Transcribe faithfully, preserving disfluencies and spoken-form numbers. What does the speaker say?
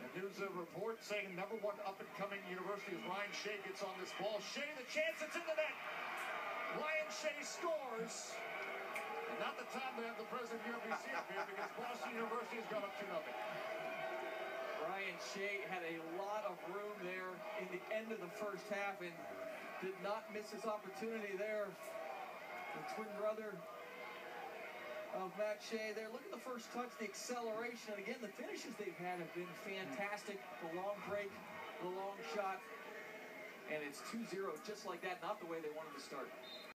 News of report saying number one up-and-coming university is Ryan Shea gets on this ball. Shea, the chance, it's in the net. Ryan Shea scores. And not the time to have the president of U M B C up here because Boston University has gone up two nothing. Ryan Shea had a lot of room there in the end of the first half and did not miss his opportunity there. The twin brother of Matt Shea there. Look at the first touch, the acceleration. And again, the finishes they've had have been fantastic. The long break, the long shot. And it's two zero just like that, not the way they wanted to start.